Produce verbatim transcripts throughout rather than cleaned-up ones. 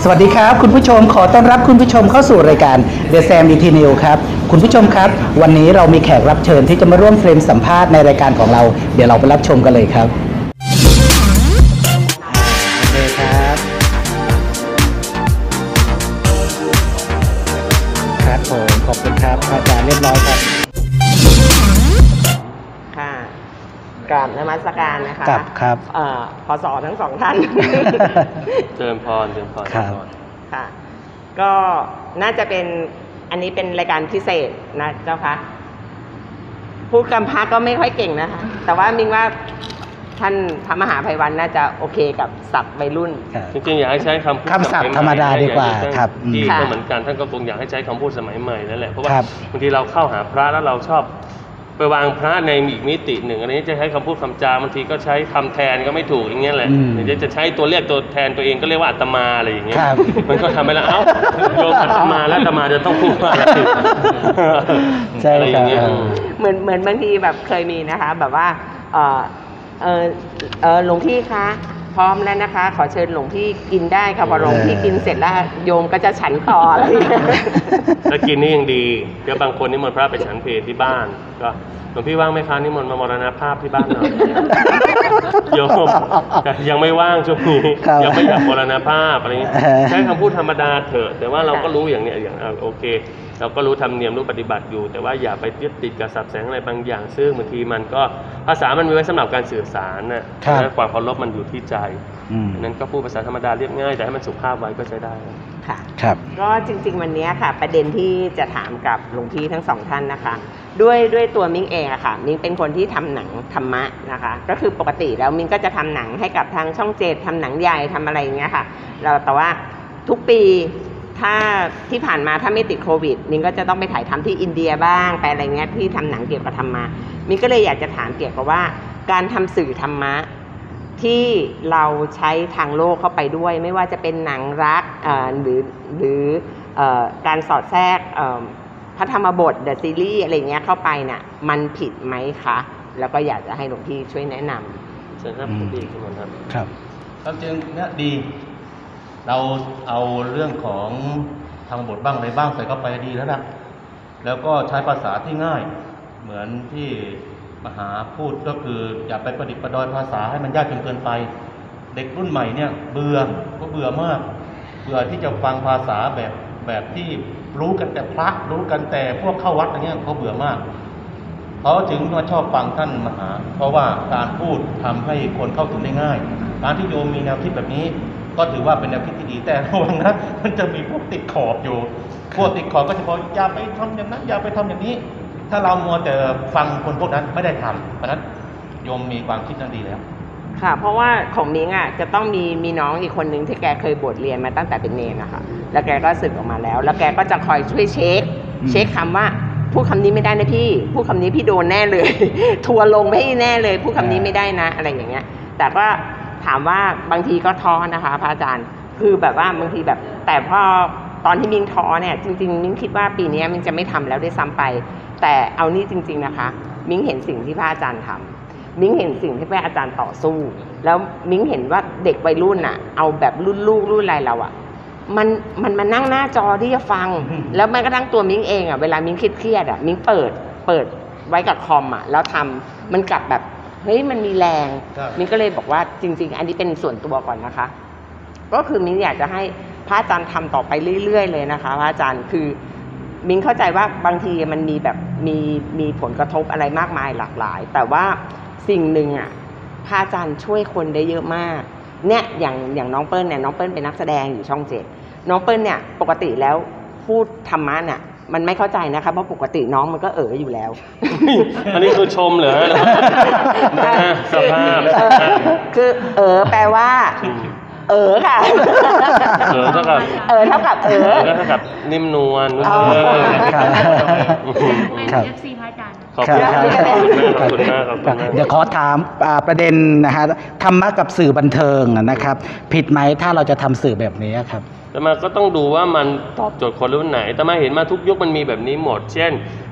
วัสดีครับคุณผู้ชมขอต้อนรับคุณผู้ชมเข้าสู่รายการ The Sam อี ที News ครับคุณผู้ชมครับวันนี้เรามีแขกรับเชิญที่จะมาร่วมเฟรมสัมภาษณ์ในรายการของเราเดี๋ยวเราไปรับชมกันเลยครับโอเคครับครับผมขอบคุณครับอาจารย์เรียบร้อยครับค่ะกราบนมัสการนะคะครับครับเอ่อพศทั้งสองท่านเจริญพรเจริญพรครับค่ะก็น่าจะเป็นอันนี้เป็นรายการพิเศษนะเจ้าคะพูดกำพร้าก็ไม่ค่อยเก่งนะคะแต่ว่ามิงว่าท่านพระมหาไพวันน่าจะโอเคกับศัพท์วัยรุ่นจริงๆอยากให้ใช้คำพูดคำศัพท์ธรรมดาดีกว่าครับที่ก็เหมือนกันท่านก็คงอยากให้ใช้คำพูดสมัยใหม่นั่นแหละเพราะว่าบางทีเราเข้าหาพระแล้วเราชอบไปวางพระในอีกมิติหนึ่งอันนี้จะใช้คำพูดคำจาบางทีก็ใช้คำแทนก็ไม่ถูกอย่างเงี้ยแหละหรือจะใช้ตัวเรียกตัวแทนตัวเองก็เรียกว่าอาตมาอะไรอย่างเงี้ยมันก็ทำให้เราเอ้าโยมอาตมาแล้วอาตมาจะต้องพูดว่าอะไรใช่ครับเหมือนเหมือนบางทีแบบเคยมีนะคะแบบว่าเออเออเออหลวงพี่คะพร้อมแล้วนะคะขอเชิญหลวงพี่กินได้ค่ะพอหลวงพี่กินเสร็จแล้วโยมก็จะฉันต่ออะไรถ้ากินนี่ยังดีเดี๋ยวบางคนนิมนต์พระไปฉันเพลที่บ้านก็หลวงพี่ว่างไหมคะนิมนต์มามรณภาพที่บ้านหน่อยโยมยังไม่ว่างช่วงนี้ยังไม่อยากมรณภาพอะไรเงี้ยใช้คำพูดธรรมดาเถอะแต่ว่าเราก็รู้อย่างเนี้ยอย่างโอเคเราก็รู้ธรรมเนียมรู้ปฏิบัติอยู่แต่ว่าอย่าไปยึดติดกับศัพท์แสงอะไรบางอย่างซึ่งบางทีมันก็ภาษามันมีไว้สำหรับการสื่อสารนะความเคารพมันอยู่ที่ใจนั้นก็พูดภาษาธรรมดาเรียบง่ายแต่ให้มันสุภาพไว้ก็ใช้ได้ค่ะครับก็จริงๆวันนี้ค่ะประเด็นที่จะถามกับหลวงพี่ทั้งสองท่านนะคะด้วยด้วยตัวมิ้งเองอะค่ะมิ้งเป็นคนที่ทำหนังธรรมะนะคะก็คือปกติแล้วมิ้งก็จะทำหนังให้กับทางช่องเจ็ดทำหนังใหญ่ทำอะไรอย่างเงี้ยค่ะเราแต่ว่าทุกปีถ้าที่ผ่านมาถ้าไม่ติดโควิดมิ้งก็จะต้องไปถ่ายทำที่อินเดียบ้างไปอะไรเงี้ยที่ทำหนังเกี่ยวกับธรรมะมิ้งก็เลยอยากจะถามเกี่ยวกับว่าการทำสื่อธรรมะที่เราใช้ทางโลกเข้าไปด้วยไม่ว่าจะเป็นหนังรักหรือหรือการสอดแทรกพระธรรมบทเดอะซีรีส์อะไรเงี้ยเข้าไปน่ะมันผิดไหมคะแล้วก็อยากจะให้หลวงพี่ช่วยแนะนำเชิญครับดีขึ้นมาครับครับความจริงเนี่ยดีเราเอาเรื่องของทางบทบ้างอะไรบ้างใส่เข้าไปดีแล้วนะแล้วก็ใช้ภาษาที่ง่ายเหมือนที่มหาพูดก็คืออย่าไปประดิษฐ์ประดอยภาษาให้มันยากจนเกินไปเด็กรุ่นใหม่เนี่ยเบื่อก็เบื่อมากเบื่อที่จะฟังภาษาแบบแบบที่รู้กันแต่พระรู้กันแต่พวกเข้าวัดอะไรเงี้ยเขาเบื่อมากเขาถึงมาชอบฟังท่านมหาเพราะว่าการพูดทำให้คนเข้าถึงได้ง่ายการที่โยมมีแนวคิดแบบนี้ก็ถือว่าเป็นแนวคิดที่ดีแต่ระวังนะมันจะมีพวกติดขอบอยู่พวกติดขอบก็จะบอกอย่าไปทำอย่างนั้นอย่าไปทำอย่างนี้ถ้าเรามัวแต่ฟังคนพวกนั้นไม่ได้ทำเพราะนั้นโยมมีความคิดนั้นดีแล้วค่ะเพราะว่าของมิ้งอ่ะจะต้องมีมีน้องอีกคนนึงที่แกเคยบวชเรียนมาตั้งแต่เป็นเนรนะคะแล้วแกก็สึกออกมาแล้วแล้วแกก็จะคอยช่วยเช็คเช็คคำว่าพูดคำนี้ไม่ได้นะพี่พูดคำนี้พี่โดนแน่เลยทัวลงไม่แน่เลยพูดคำนี้ไม่ได้นะอะไรอย่างเงี้ยแต่ก็ถามว่าบางทีก็ท้อนะคะพระอาจารย์คือแบบว่าบางทีแบบแต่พอตอนที่มิ้งท้อเนี่ยจริงๆมิ้งคิดว่าปีนี้มิ้งจะไม่ทำแล้วด้วยซ้ำไปแต่เอานี่จริงๆนะคะมิ้งเห็นสิ่งที่พระอาจารย์ทำมิ้งเห็นสิ่งที่พระอาจารย์ต่อสู้แล้วมิ้งเห็นว่าเด็กวัยรุ่นน่ะเอาแบบรุ่นลูกรุ่นอะไรเราอ่ะมันมันมานั่งหน้าจอที่จะฟังแล้วแม้กระทั่งตัวมิ้งเองอ่ะเวลามิ้งเครียดๆอ่ะมิ้งเปิดเปิดไว้กับคอมอ่ะแล้วทำมันกลับแบบเฮ้ยมันมีแรงมิ้งก็เลยบอกว่าจริงๆอันนี้เป็นส่วนตัวก่อนนะคะก็คือมิ้งอยากจะให้พระอาจารย์ทำต่อไปเรื่อยๆเลยนะคะพระอาจารย์คือมิ้งเข้าใจว่าบางทีมันมีแบบมีมีผลกระทบอะไรมากมายหลากหลายแต่ว่าสิ่งหนึ่งอ่ะพระอาจารย์ช่วยคนได้เยอะมากเนี่ยอย่างอย่างน้องเปิ้ลเนี่ยน้องเปิ้ลเป็นนักแสดงอยู่ช่องเจ็ดน้องเปิ้ลเนี่ยปกติแล้วพูดธรรมะเนี่ยมันไม่เข้าใจนะคะเพราะปกติน้องมันก็เอ๋ออยู่แล้วอันนี้คือชมเหรอสภาพคือเอ๋อแปลว่าเออค่ะเออเท่ากับเออเท่ากับเออเท่ากับนิ่มนวลครับเอฟ ซี พระอาจารย์ขอบคุณมากขอบคุณมากขอบคุณมากเดี๋ยวขอถามประเด็นนะฮะธรรมะกับสื่อบันเทิงนะครับผิดไหมถ้าเราจะทำสื่อแบบนี้ครับแต่มาก็ต้องดูว่ามันตอบโจทย์คนรุ่นไหนแต่มาเห็นมาทุกยุคมันมีแบบนี้หมดเช่น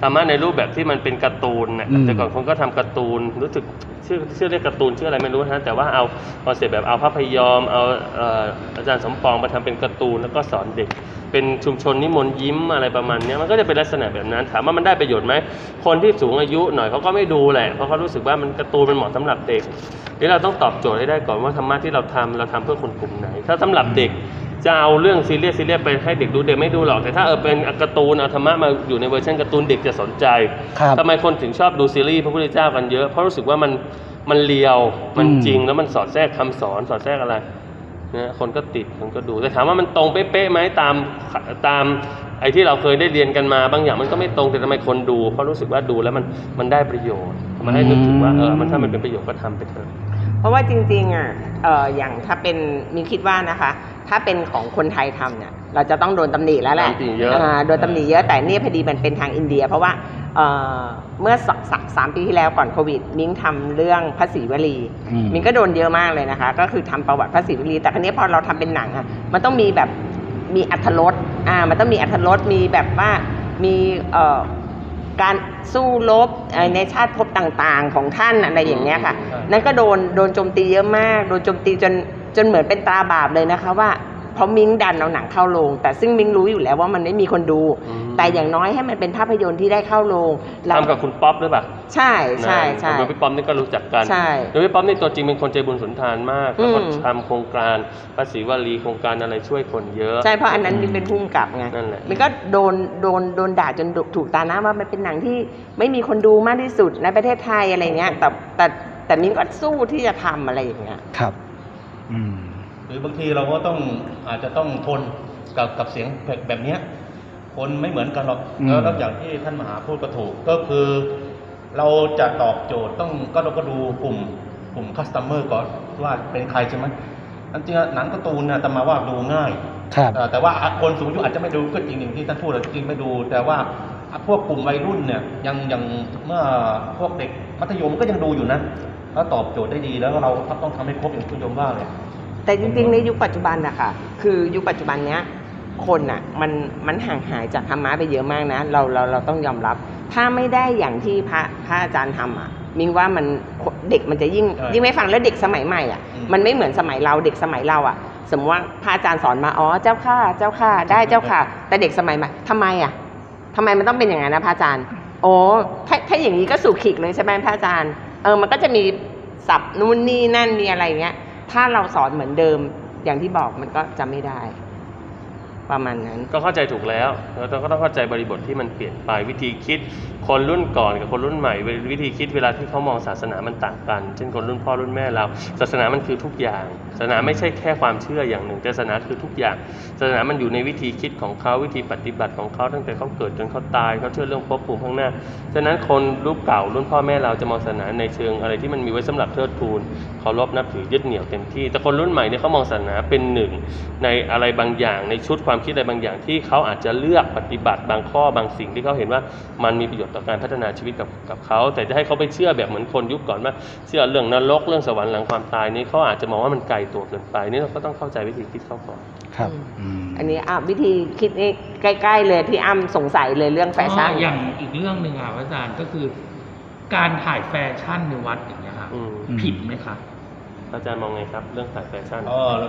ธรรมะในรูปแบบที่มันเป็นการ์ตูนเนี่ยอืมแต่ก่อนคนก็ทำการ์ตูนรู้สึกชื่อชื่อเรียกการ์ตูนชื่ออะไรไม่รู้นะแต่ว่าเอาคอนเซ็ปต์แบบเอาภาพยอมเอาเอ่ออาจารย์สมปองมาทำเป็นการ์ตูนแล้วก็สอนเด็ก เป็นชุมชนนิมนต์ยิ้มอะไรประมาณเนี้ยมันก็จะเป็นลักษณะแบบนั้นถามว่ามันได้ประโยชน์ไหมคนที่สูงอายุหน่อยเขาก็ไม่ดูแหละเพราะเขารู้สึกว่ามันการ์ตูนมันเหมาะสำหรับเด็กนี่เราต้องตอบโจทย์ให้ได้ก่อนว่าธรรมะที่เราทำเราทำเพื่อคนกลุ่มไหน ถ้าสำหรับเด็กจะเอาเรื่องซีเรียสซีเรียสไปให้เด็กดูเด็กไม่ดูหรอกแต่ถ้าเออเป็นการ์ตูนเอาธรรมะมาอยู่ในเวอร์ชันการ์ตูนเด็กจะสนใจครับทำไมคนถึงชอบดูซีรีส์พระพุทธเจ้ากันเยอะเพราะรู้สึกว่ามันมันเลียวมันอืมจริงแล้วมันสอดแทรกคำสอนสอดแทรกอะไรนะคนก็ติดคนก็ดูแต่ถามว่ามันตรงเป๊ะๆไหมตามตามไอ้ที่เราเคยได้เรียนกันมาบางอย่างมันก็ไม่ตรงแต่ทำไมคนดูเพราะรู้สึกว่าดูแล้วมันมันได้ประโยชน์มันให้นึกถึงว่าเออมันถ้ามันเป็นประโยชน์ก็ทำไปเถอะเพราะว่าจริงๆอ่ะเอออย่างถ้าเป็นมินคิดว่านะคะ ถ้าเป็นของคนไทยทำเนี่ยเราจะต้องโดนตำหนิแล้วแหละตำหนิเยอะาโดนตำหนิเยอะแต่เนี่ยพอดีมันเป็นทางอินเดีย เพราะว่าเอ่อเมื่อสสสามปีที่แล้วก่อนโควิดมิ้งทำเรื่องพระศรีวลีอืมมิ้งก็โดนเยอะมากเลยนะคะ ก็คือทำประวัติพระศรีวลีแต่ครั้นี้พอเราทำเป็นหนังอ่ะมันต้องมีแบบมีอรรถรสอ่ามันต้องมีอรรถรสมีแบบว่ามีเอ่อการสู้รบเอ่อในชาติภพต่างๆของท่านอะไรอย่างเงี้ยค่ะอืมนั่นก็โดนโดนโจมตีเยอะมาก โดนโจมตีจนจนเหมือนเป็นตราบาปเลยนะคะว่าเพราะมิ้งดันเอาหนังเข้าโรงแต่ซึ่งมิ้งรู้อยู่แล้วว่ามันไม่มีคนดูอืมแต่อย่างน้อยให้มันเป็นภาพยนตร์ที่ได้เข้าโรงเราทำกับคุณป๊อปหรือเปล่าใช่ใช่ใช่โดยพี่ป๊อปนี่ก็รู้จักกันใช่โดยพี่ป๊อปนี่ตัวจริงเป็นคนใจบุญสุนทานมากแล้วก็อืมทำโครงการพระศรีวลีโครงการอะไรช่วยคนเยอะใช่เพราะอันนั้นมิ้งเป็นผู้กำกับไงนั่นแหละมันก็โดนโดนโดนด่าจนถูกตาหน้าว่ามันเป็นหนังที่ไม่มีคนดูมากที่สุดในประเทศไทยอะไรเงี้ยแต่แต่แต่มิ้งก็สู้ที่จะทำอะไรอย่างเงี้ยครับอืมหรือบางทีเราก็ต้องอาจจะต้องทนกับกับเสียงแบบแบบเนี้ยคนไม่เหมือนกันหรอกอืมแล้วแล้วอย่างที่ท่านมหาพูดก็ถูกก็คือ เราจะตอบโจทย์ต้องก็เราก็ดูกลุ่มกลุ่มคัสเตอร์ก่อนว่าเป็นใครใช่ไหมอันจริงๆหนังการ์ตูนเนี่ยแต่มาว่าดูง่ายครับเอ่อแต่ว่าคนสูงอายุอาจจะไม่ดูก็จริงอย่างที่ท่านพูดจริงไม่ดู แต่ว่าพวกกลุ่มวัยรุ่นเนี่ยยังยังเมื่อพวกเด็กมัธยมก็ยังดูอยู่นะแล้วตอบโจทย์ได้ดีแล้วก็เราต้องทำให้ครบอย่างที่โยมว่าเลยแต่จริงๆในยุคปัจจุบันนะคะคือยุคปัจจุบันเนี้ยคนอ่ะมันมันห่างหายจากธรรมะไปเยอะมากนะเราเราเราต้องยอมรับ ถ้าไม่ได้อย่างที่พระพระอาจารย์ทำอ่ะมิงว่ามันเด็กมันจะยิ่งใช่ยิ่งไม่ฟังแล้วเด็กสมัยใหม่อ่ะอืมมันไม่เหมือนสมัยเราเด็กสมัยเราอ่ะ สมมติว่าพระอาจารย์สอนมาอ๋อเจ้าค่ะเจ้าค่ะได้เจ้าค่ะ แต่เด็กสมัยใหม่ทำไมอ่ะทำไมมันต้องเป็นอย่างนั้นนะพระอาจารย์โอ้ถ้าถ้าอย่างนี้ก็สู่ขิกเลยใช่ไหมพระอาจารย์เออมันก็จะมีศัพท์นู่นนี่นั่นมีอะไรอย่างเงี้ยถ้าเราสอนเหมือนเดิมอย่างที่บอกมันก็จะไม่ได้ ประมาณนั้นก็เข้าใจถูกแล้วเราก็ต้องเข้าใจบริบทที่มันเปลี่ยนไปวิธีคิดคนรุ่นก่อนกับคนรุ่นใหม่วิธีคิดเวลาที่เขามองศาสนามันต่างกันเช่นคนรุ่นพ่อรุ่นแม่เราศาสนามันคือทุกอย่างศาสนาไม่ใช่แค่ความเชื่ออย่างหนึ่งแต่ศาสนาคือทุกอย่างศาสนามันอยู่ในวิธีคิดของเขาวิธีปฏิบัติของเขาตั้งแต่เขาเกิดจนเขาตายเขาเชื่อเรื่องภพภูมิข้างหน้าฉะนั้นคนรุ่นเก่ารุ่นพ่อแม่เราจะมองศาสนาในเชิงอะไรที่มันมีไว้สำหรับเทิดทูนเคารพนับถือยึดเหนี่ยวเต็มที่แต่คนรุ่นใหม่เนี่ยเขามองศาสนาเป็นหนึ่งในอะไรบางอย่างในชุดความคิดอะไรบางอย่างที่เขาอาจจะเลือกปฏิบัติบางข้อบางสิ่งที่เขาเห็นว่ามันมีประโยชน์ต่อการพัฒนาชีวิตกับกับเขาแต่จะให้เขาไปเชื่อแบบเหมือนคนยุคก่อนว่าเชื่อเรื่องนรกเรื่องสวรรค์หลังความตายนี่เขาอาจจะมองว่ามันไกลตัวเกินไปนี่เราก็ต้องเข้าใจวิธีคิดเขาก่อนครับอืมอืมอันนี้อ่ะวิธีคิดนี่ใกล้ๆเลยที่อ้ำสงสัยเลยเรื่องแฟชั่นอ๋ออย่างอีกเรื่องหนึ่งอ่ะพระอาจารย์ก็คือ การถ่ายแฟชั่นในวัดอย่างเงี้ยครับอืมผิดไหมครับอาจารย์มองไงครับเรื่องสายแฟชั่นอ๋อแล้ว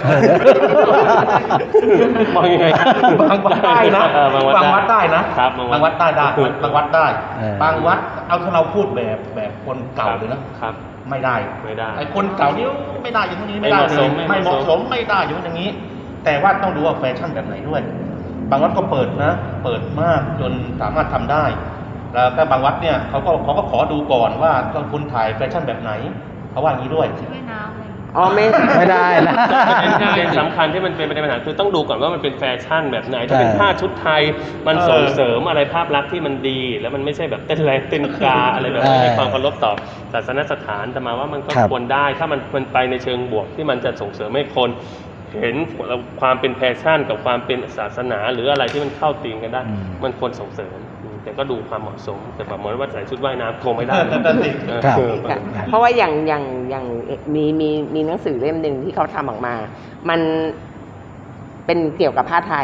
มองยังไงครับบางวัดได้นะเออบางวัดบางวัดได้นะครับบางบางวัวัดดได้ได้บางวัดได้เออบางวัดเอาถ้าเราพูดแบบแบบคนเก่าเลยนะครับ ไม่ได้ไม่ได้ไอ้คนเก่านี่ไม่ได้อย่างนี้ไม่ได้ไม่เลเหมาะสยมไม่เหมาะสมไม่ไม่เหมาะสมได้อย่างนี้อย่างนี้ แต่ว่าต้องดูว่าแฟชั่นแบบไหนด้วย บางวัดก็เปิดนะ เปิดมากจนสามารถทำได้ แล้วก็บางวัดเนี่ยเขาก็เขาก็ขอดูก่อนว่าต้องคุณถ่ายแฟชั่นแบบไหนเขาว่าอย่างนี้ด้วยชุดว่ายน้ำอะไรอย่างเงี้ยอ๋อไม่ไม่ได้นะประเด็นสำคัญที่มันเป็นประเด็นปัญหาคือต้องดูก่อนว่ามันเป็นแฟชั่นแบบไหนถ้าเป็นใช่ผ้าชุดไทยมันเออส่งเสริมอะไรภาพลักษณ์ที่มันดี แล้วมันไม่ใช่แบบเต้นแรงเต้นกาอะไรแบบนี้เออให้ความเคารพต่อศาสนสถานแต่มาว่ามันก็ครับควรได้ถ้ามันมันไปในเชิงบวกที่มันจะส่งเสริมให้คนเห็นความเป็นแฟชั่นกับความเป็นศาสนา หรืออะไรที่มันเข้าตีมกันได้อืมมันควรส่งเสริมอืมแต่ก็ดูความเหมาะสมแต่แบบเหมือนว่าใส่ชุดว่ายน้ำคงไม่ได้นั่นสิครับเออค่ะเพราะว่าอย่างอย่างอย่างมีมีมีหนังสือเล่มหนึ่งที่เขาทำออกมา มันเป็นเกี่ยวกับผ้าไทย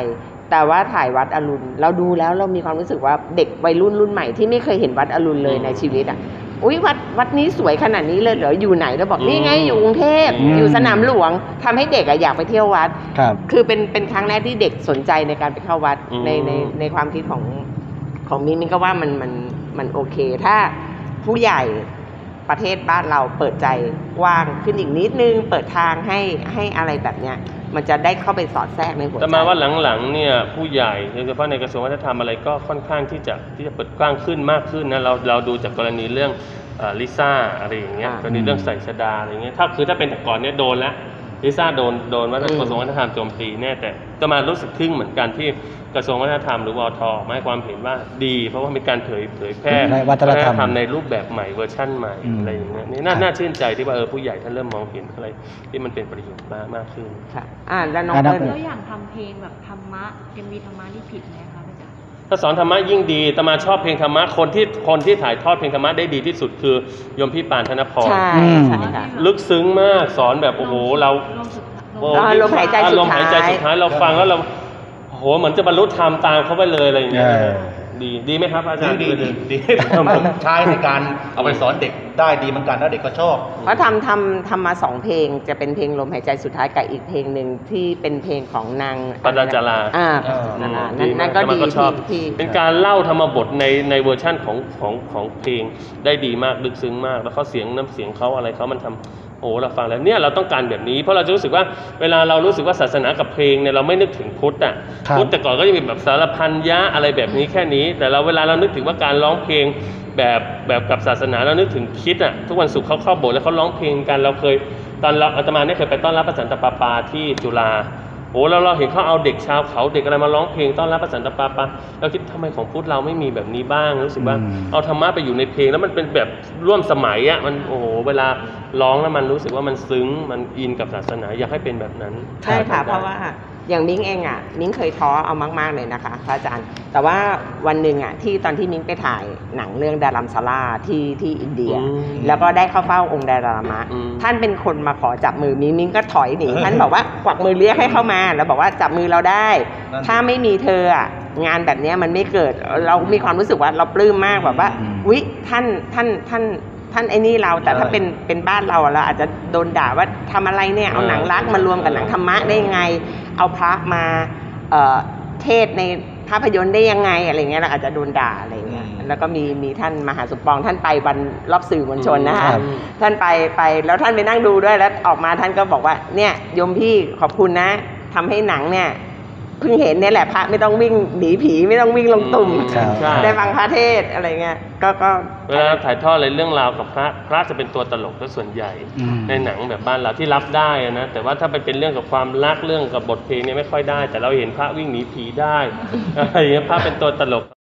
แต่ว่าถ่ายวัดอรุณเราดูแล้วเรามีความรู้สึกว่าเด็กวัยรุ่นรุ่นใหม่ที่ไม่เคยเห็นวัดอรุณเลยในชีวิตอ่ะอุ้ยวัดวัดนี้สวยขนาดนี้เลยเหรออยู่ไหนแล้วบอกนี่ไงอยู่กรุงเทพอืมอยู่สนามหลวงทำให้เด็กอะอยากไปเที่ยววัดครับคือเป็นเป็นครั้งแรกที่เด็กสนใจในการไปเข้าวัดอืมในในในความคิดของของมิ้นมิ้นก็ว่ามันมันมันโอเค ถ้าผู้ใหญ่ประเทศบ้านเราเปิดใจกว้างขึ้นอีกนิดนึง เปิดทางให้ให้อะไรแบบเนี้ยมันจะได้เข้าไปสอดแทรกในหัวใจแต่มาว่าหลังๆเนี่ยผู้ใหญ่โดยเฉพาะในกระทรวงวัฒนธรรมอะไรก็ค่อนข้างที่จะที่จะเปิดกว้างขึ้นมากขึ้นนะเราเราดูจากกรณีเรื่องลิซ่าอะไรอย่างเงี้ยอ่ากรณีเรื่องใส่ชดาอะไรเงี้ยถ้าคือถ้าเป็นแต่ก่อนเนี่ยโดนแล้วลิซ่าโดนโดนวัฒนอืมกระทรวงวัฒนธรรมโจมตีแน่แต่ก็มารู้สึกทึ่งเหมือนกันที่กระทรวงวัฒนธรรมหรือวทมาให้ความเห็นว่าดี เพราะว่ามีการเผยเผยแพร่ในวัฒนธรรมในรูปแบบใหม่เวอร์ชั่นใหม่อืมอะไรอย่างเงี้ยนี่น่าครับน่าชื่นใจที่ว่าเออผู้ใหญ่ท่านเริ่มมองเห็นอะไรที่มันเป็นประโยชน์มากมากขึ้นค่ะอ่าแล้วน้องอ่าน้องเปิ้ลแล้วอย่างทำเพลงแบบธรรมะเอ็มวีธรรมะนี่ผิดไหมคะอาจารย์ถ้าสอนธรรมะยิ่งดีแต่มาชอบเพลงธรรมะคนที่คนที่ถ่ายทอดเพลงธรรมะได้ดีที่สุดคือโยมพี่ปานธนพรใช่อืมใช่ค่ะลึกซึ้งมากสอนแบบโอ้โหเราลมสุดโอ้ลมอ่าลมหายใจสุดท้ายลมหายใจสุดท้ายเราฟังแล้วเราโอ้โหเหมือนจะบรรลุธรรมตามเขาไปเลยอะไรอย่างเงี้ยเออดีดีไหมครับอาจารย์ดีดีดีผมใช้ในการเอาไปสอนเด็กได้ดีเหมือนกันแล้วเด็กก็ชอบเพราะทำทำทำมาสองเพลงจะเป็นเพลงลมหายใจสุดท้ายกับอีกเพลงหนึ่งที่เป็นเพลงของนางปัญญาจาราอ่าอ่าปัญญาจาราอืนั่นมนั่นก็แล้วมัดีชอบที่เป็นการเล่าธรรมบทในในเวอร์ชั่นของของของเพลงได้ดีมากลึกซึ้งมาก แล้วเขาเสียงน้ำเสียงเขาอะไรเขามันทำโอ้เราฟังแล้วเนี่ยเราต้องการแบบนี้ เพราะเราจะรู้สึกว่าเวลาเรารู้สึกว่าศาสนากับเพลงเนี่ยเราไม่นึกถึงพุทธอ่ะครับพุทธแต่ก่อนก็จะมีแบบสารพันยะอะไรแบบนี้แค่นี้ แต่เราเวลาเรานึกถึงว่าการร้องเพลงแบบแบบกับศาสนาเรานึกถึงคริดอ่ะทุกวันศุกร์เขาเข้าโบสถ์แล้วเขาร้องเพลงกันเราเคยตอนเราอาตมาเนี่ยเคยไปต้อนรับพระสันตะปาปาที่จุฬาโอ้เราเราเห็นเขาเอาเด็กชาวเขาเด็กอะไรมาร้องเพลงต้อนรับพระสันตะปาปาเราคิดทำไมของพุทธเราไม่มีแบบนี้บ้างรู้สึกว่าอืมเอาธรรมะไปอยู่ในเพลงแล้วมันเป็นแบบร่วมสมัยอ่ะมันโอ้โหเวลาร้องแล้วมันรู้สึกว่ามันซึ้งมันอินกับศาสนาอยากให้เป็นแบบนั้นใช่ค่ะเพราะว่าอย่างมิ้งเองอ่ะมิ้งเคยท้อเอามากๆเลยนะคะพระอาจารย์ แต่ว่าวันหนึ่งอ่ะที่ตอนที่มิ้งไปถ่ายหนังเรื่องดารัมซาร่าที่ที่อินเดียอืมแล้วก็ได้เข้าเฝ้าองค์ดารามะอืมท่านเป็นคนมาขอจับมือมิ้งมิ้งก็ถอยหนีท่านบอกว่ากวักมือเรียกให้เข้ามา แล้วบอกว่าจับมือเราได้นั่นถ้าไม่มีเธออ่ะงานแบบเนี้ยมันไม่เกิดเรามีความรู้สึกว่าเราปลื้มมากแบบว่าอืมวิท่านท่านท่านท่านไอ้นี่เราแต่ถ้าเป็นเป็นบ้านเราอะเราอาจจะโดนด่าว่าทำอะไรเนี่ยเอาหนังรักมารวมกับหนังธรรมะได้ยังไง เอาพระมาเอ่อเทศในภาพยนตร์ได้ยังไงอะไรเงี้ยเราอาจจะโดนด่าอะไรเงี้ยอืมแล้วก็มีมีท่านมหาสมปองท่านไปวันรอบสื่อมวลชนนะครัคะบท่านไปไปแล้วท่านไปนั่งดูด้วยแล้วออกมาท่านก็บอกว่าเนี่ยโยมพี่ขอบคุณนะทำให้หนังเนี่ยเพิ่งเห็นเนี่ยแหละพระไม่ต้องวิ่งหนีผีไม่ต้องวิ่งลงตุ่มครับใช่ได้ฟังพระเทศน์อะไรเงี้ยก็ก็เวลาถ่ายทอดอะไรเรื่องราวกับพระพระจะเป็นตัวตลกซะส่วนใหญ่อืมในหนังแบบบ้านเราที่รับได้อะนะแต่ว่าถ้าไปเป็นเรื่องกับความรักเรื่องกับบทเพลงเนี่ยไม่ค่อยได้ แต่เราเห็นพระวิ่งหนีผีได้ อะไรอย่างเงี้ยพระเป็นตัวตลก